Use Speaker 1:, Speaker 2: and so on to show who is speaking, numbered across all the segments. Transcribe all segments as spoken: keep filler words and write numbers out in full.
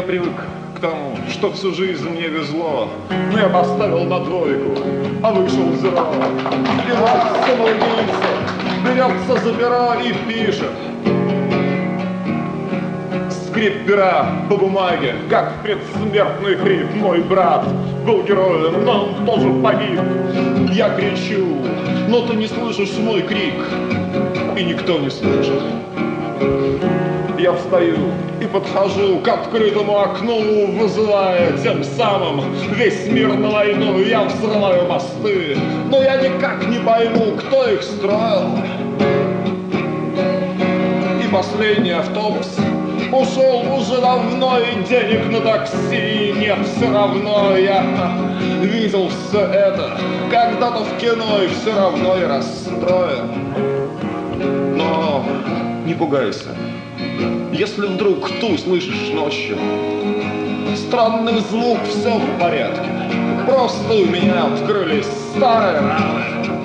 Speaker 1: привык к тому, что всю жизнь мне везло, но я поставил на двойку, а вышел зеро. И вот самоубийца берется за перо и пишет. Скрип пера по бумаге, как предсмертный хрип. Мой брат был героем, но он тоже погиб. Я кричу, но ты не слышишь мой крик, и никто не слышит. Я встаю и подхожу к открытому окну, вызывая тем самым весь мир на войну. Я взрываю мосты, но я никак не пойму, кто их строил. И последний автобус ушел уже давно, и денег на такси нет. Все равно я видел все это когда-то в кино, и все равно я расстроен. Но не пугайся, если вдруг ты услышишь ночью странный звук, все в порядке. Просто у меня открылись старые раны.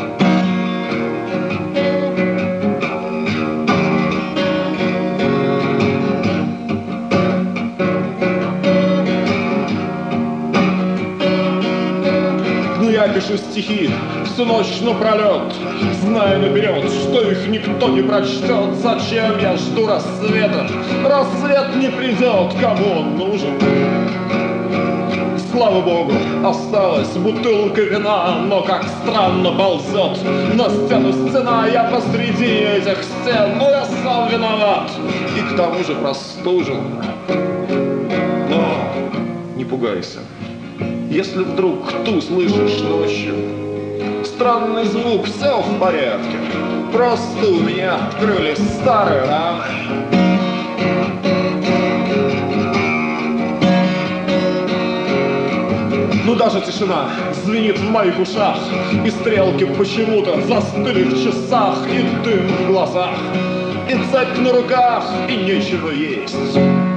Speaker 1: Я пишу стихи всю ночь напролет, зная наперед, что их никто не прочтет. Зачем я жду рассвета? Рассвет не придет, кому он нужен? Слава богу, осталась бутылка вина, но как странно ползет на стену стена. Я посреди этих стен, но я сам виноват и к тому же простужен. Но не пугайся, если вдруг ты услышишь ночью странный звук, все в порядке. Просто у меня открылись старые раны. Ну даже тишина звенит в моих ушах, и стрелки почему-то застыли в часах, и дым в глазах, и цепь на руках, и нечего есть.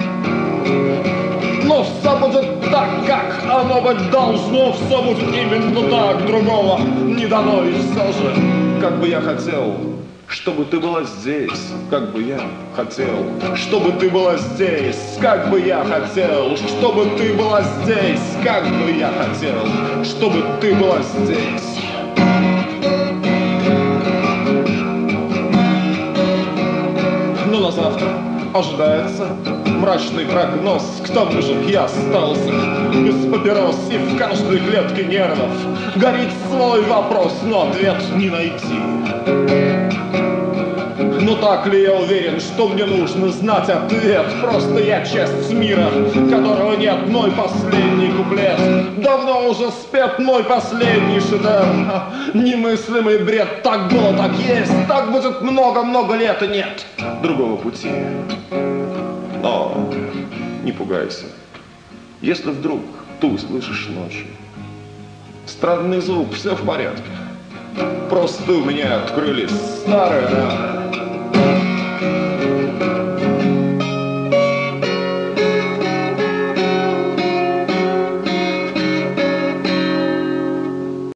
Speaker 1: Но все будет так, как оно быть должно. Все будет именно так, другого не дано. И все же, как бы я хотел, чтобы ты была здесь, как бы я хотел, чтобы ты была здесь, как бы я хотел, чтобы ты была здесь, как бы я хотел, чтобы ты была здесь. Но на завтра ожидается мрачный прогноз. К тому же я остался без папирос, и в каждой клетке нервов горит свой вопрос, но ответ не найти. Но так ли я уверен, что мне нужно знать ответ? Просто я часть мира, которого нет. Мой последний куплет давно уже спет, мой последний шедевр. Немыслимый бред, так было, так есть, так будет много-много лет, и нет другого пути. Но не пугайся, если вдруг ты услышишь ночью странный звук, все в порядке. Просто у меня открылись старые раны.